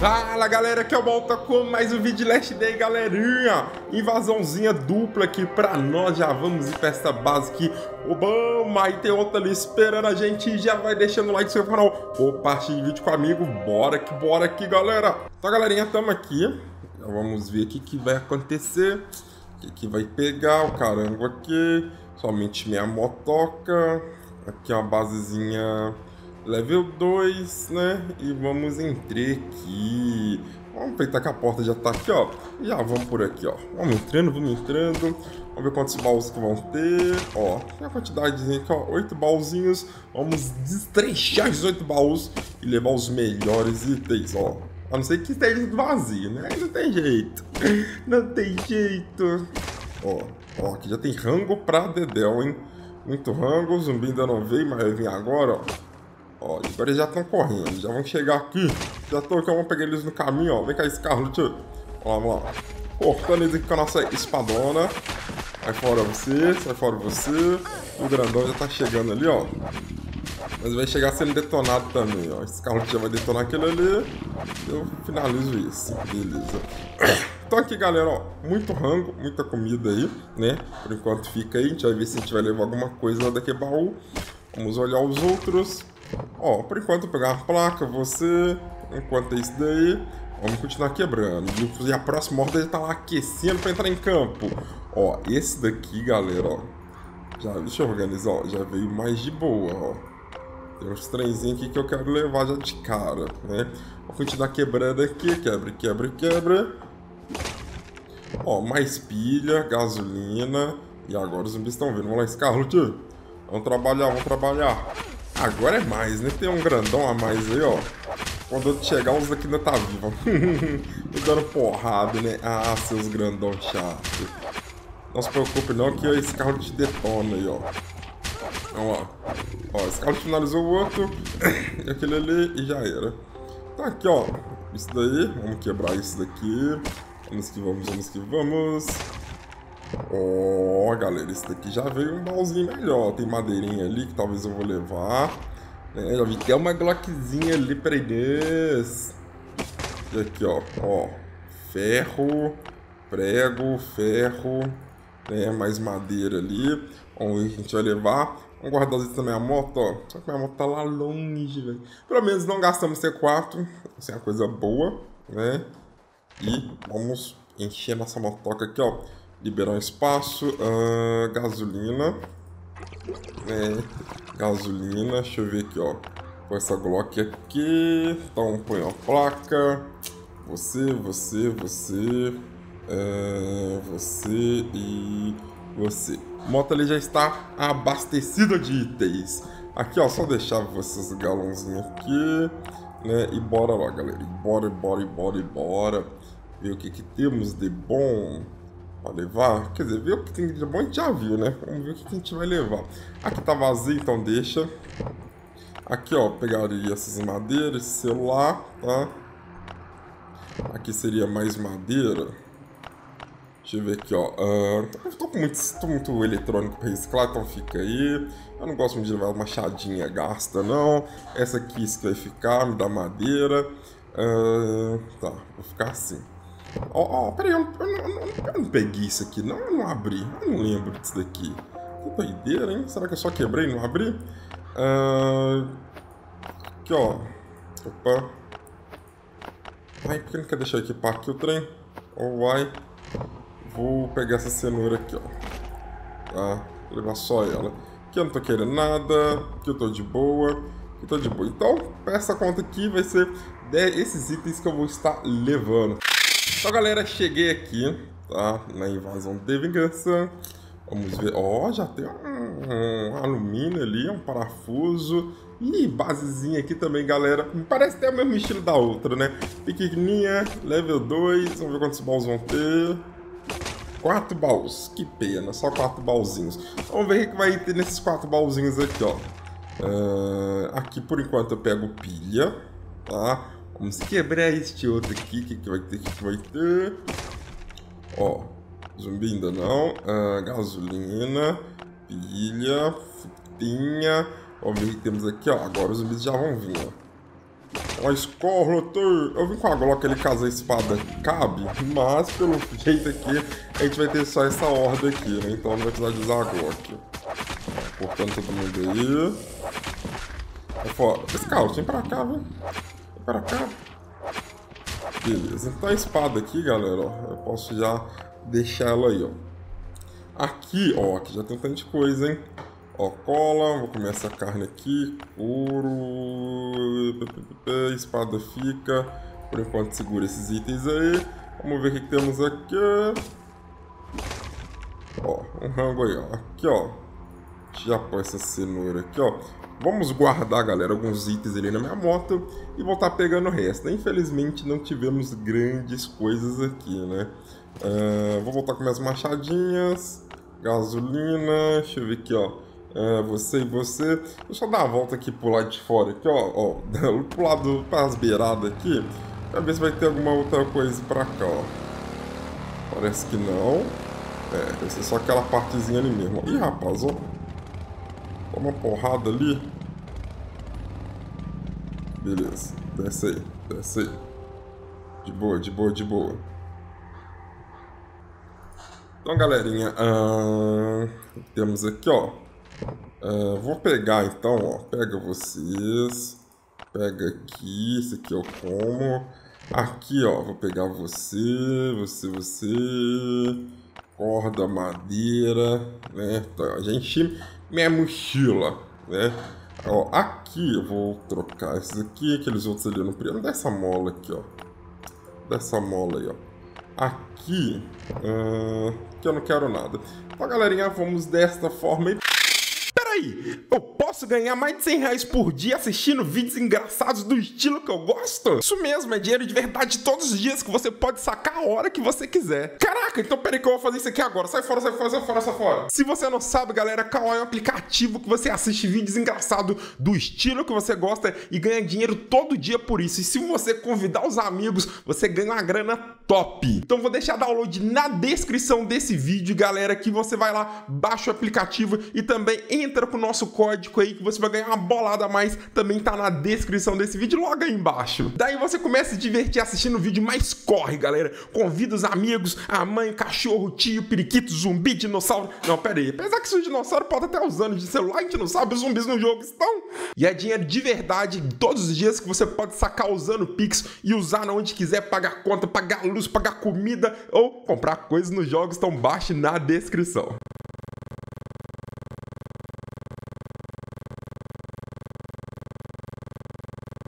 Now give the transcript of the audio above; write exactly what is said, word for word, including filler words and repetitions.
Fala galera, aqui é o Volta com mais um vídeo de Last Day, galerinha. Invasãozinha dupla aqui pra nós, já vamos ir pra essa base aqui. Obama, aí tem outra ali esperando a gente, já vai deixando o like no seu canal, compartilhe o vídeo com o amigo, bora que bora aqui galera. Então galerinha, tamo aqui, já vamos ver o que que vai acontecer, o que que vai pegar, o carango aqui, somente minha motoca, aqui uma basezinha... level dois, né? E vamos entrar aqui. Vamos aproveitar que a porta já tá aqui, ó. Já vamos por aqui, ó. Vamos entrando, vamos entrando. Vamos ver quantos baús que vão ter. Ó, tem a quantidadezinha aqui, ó. Oito baúzinhos. Vamos destrechar esses oito baús e levar os melhores itens, ó. A não ser que esteja vazio, né? Não tem jeito. Não tem jeito. Ó, ó, aqui já tem rango pra dedéu, hein? Muito rango. O zumbi ainda não veio, mas vai vir agora, ó. Ó, agora eles já estão correndo, já vão chegar aqui. Já tô aqui, vamos pegar eles no caminho, ó. Vem cá, esse carro, tio. Ó, vamos lá. Cortando eles aqui com a nossa espadona. Sai fora você, sai fora você. O grandão já tá chegando ali, ó. Mas vai chegar sendo detonado também, ó. Esse carro já vai detonar aquele ali. Eu finalizo isso, beleza. Então aqui, galera, ó. Muito rango, muita comida aí, né? Por enquanto fica aí, a gente vai ver se a gente vai levar alguma coisa daqui baú. Vamos olhar os outros. Ó, por enquanto eu vou pegar uma placa, você, enquanto é isso daí, vamos continuar quebrando. E a próxima horda já tá lá aquecendo pra entrar em campo. Ó, esse daqui, galera, ó, já, deixa eu organizar, ó, já veio mais de boa, ó. Tem uns trenzinhos aqui que eu quero levar já de cara, né? Vou continuar quebrando aqui, quebra, quebra, quebra. Ó, mais pilha, gasolina. E agora os zumbis estão vindo. Vamos lá, Scarlet, tio. Vamos trabalhar, vamos trabalhar. Agora é mais, né? Tem um grandão a mais aí, ó. Quando eu chegar, uns daqui ainda tá vivo. Me dando porrada, né? Ah, seus grandão chato. Não se preocupe não, que esse carro te detona aí, ó. Vamos lá. Ó, esse carro finalizou o outro. E aquele ali, e já era. Então aqui, ó. Isso daí. Vamos quebrar isso daqui. Vamos que vamos, vamos que vamos. Ó, oh, galera, esse daqui já veio um baúzinho melhor. Tem madeirinha ali que talvez eu vou levar. É, já vi até uma glockzinha ali pra eles. E aqui, ó, ó. Ferro, prego, ferro, né? Mais madeira ali. Vamos ver o que a gente vai levar. Vamos guardar isso também a moto, ó. Só que minha moto tá lá longe, velho. Pelo menos não gastamos C quatro. Isso é uma coisa boa, né? E vamos encher nossa motoca aqui, ó. Liberar um espaço, uh, gasolina, é, gasolina, deixa eu ver aqui, ó, com essa Glock aqui, então põe a placa, você, você, você, é, você e você. A moto ali já está abastecida de itens. Aqui, ó, só deixar esses galãozinhos aqui, né, e bora lá, galera, e bora, bora, bora, bora, ver o que que temos de bom. Pra levar, quer dizer, ver o que tem de bom a gente já viu, né? Vamos ver o que a gente vai levar. Aqui tá vazio, então deixa. Aqui, ó, pegaria essas madeiras, esse celular, tá? Aqui seria mais madeira. Deixa eu ver aqui, ó. Uh, eu tô com muito, tô muito eletrônico pra reciclar, então fica aí. Eu não gosto muito de levar uma machadinha gasta, não. Essa aqui, isso que vai ficar, me dá madeira. Uh, tá, vou ficar assim. Ó, ó, peraí, eu, eu, eu, eu não peguei isso aqui, não, eu não abri, eu não lembro disso daqui. Que doideira, hein? Será que eu só quebrei e não abri? Uh, aqui, ó. Opa. Ai, por que não quer deixar equipar aqui o trem? Oh, vai. Vou pegar essa cenoura aqui, ó. Tá, vou levar só ela. Aqui eu não tô querendo nada, aqui eu tô de boa, aqui eu tô de boa. Então, essa conta aqui vai ser esses itens que eu vou estar levando. Então, galera, cheguei aqui, tá? Na invasão de vingança. Vamos ver. Ó, oh, já tem um, um alumínio ali, um parafuso. E basezinha aqui também, galera. Parece até o mesmo estilo da outra, né? Pequenininha, level dois. Vamos ver quantos baús vão ter. Quatro baús. Que pena, só quatro baúzinhos. Vamos ver o que vai ter nesses quatro baúzinhos aqui, ó. Uh, aqui, por enquanto, eu pego pilha, tá? Vamos quebrar este outro aqui. O que, que vai ter? O que, que vai ter? Ó, zumbi ainda não. Uh, gasolina, pilha, frutinha. Vamos ver o que temos aqui, ó. Agora os zumbis já vão vir, ó. Uma Scorlotor. Eu vim com a Glock ali caso a espada cabe, mas pelo jeito aqui a gente vai ter só essa horda aqui, né? Então não vai precisar de usar a Glock. Cortando todo mundo aí. É fora. Scout, vem pra cá, vem. Vem pra cá. Beleza, então a espada aqui, galera, ó, eu posso já deixar ela aí, ó. Aqui, ó, aqui já tem um tanto de coisa, hein. Ó, cola, vou comer essa carne aqui, couro, espada fica, por enquanto segura esses itens aí. Vamos ver o que, que temos aqui. Ó, um rango aí, ó, aqui, ó. Já põe essa cenoura aqui, ó. Vamos guardar, galera, alguns itens ali na minha moto e voltar pegando o resto. Infelizmente não tivemos grandes coisas aqui, né? Uh, vou voltar com minhas machadinhas, gasolina, deixa eu ver aqui, ó. Uh, você e você. Deixa eu só dar uma volta aqui pro lado de fora, aqui, ó. ó pro lado, pras beiradas aqui, pra ver se vai ter alguma outra coisa pra cá, ó. Parece que não. É, vai ser só aquela partezinha ali mesmo. Ih, rapaz, ó. Toma uma porrada ali. Beleza. Desce aí. Desce aí. De boa, de boa, de boa. Então, galerinha. Uh, temos aqui, ó. Uh, vou pegar, então, ó. Pega vocês. Pega aqui. Esse aqui eu como. Aqui, ó. Vou pegar você. Você, você. Corda, madeira. Né? Então, a gente... minha mochila, né? Ó, aqui eu vou trocar esses aqui, aqueles outros ali eu não preciso. Dessa mola aqui, ó. Dessa mola aí, ó. Aqui, uh, que eu não quero nada. Então, galerinha, vamos desta forma aí. Peraí, eu posso ganhar mais de cem reais por dia assistindo vídeos engraçados do estilo que eu gosto? Isso mesmo, é dinheiro de verdade todos os dias que você pode sacar a hora que você quiser. Caraca, então peraí que eu vou fazer isso aqui agora. Sai fora, sai fora, sai fora, sai fora. Se você não sabe, galera, Kawaii é um aplicativo que você assiste vídeos engraçados do estilo que você gosta e ganha dinheiro todo dia por isso. E se você convidar os amigos, você ganha uma grana top. Então vou deixar download na descrição desse vídeo, galera, que você vai lá, baixa o aplicativo e também entra com o nosso código aí que você vai ganhar uma bolada a mais, também tá na descrição desse vídeo logo aí embaixo. Daí você começa a se divertir assistindo o vídeo, mas corre, galera. Convida os amigos, a mãe, o cachorro, o tio, periquito, zumbi, dinossauro. Não, pera aí. Apesar que os dinossauros podem até usar de celular, a gente não sabe, os zumbis no jogo estão. E é dinheiro de verdade todos os dias que você pode sacar usando o Pix e usar onde quiser, pagar conta, pagar luz, pagar comida ou comprar coisas nos jogos, então baixe na descrição.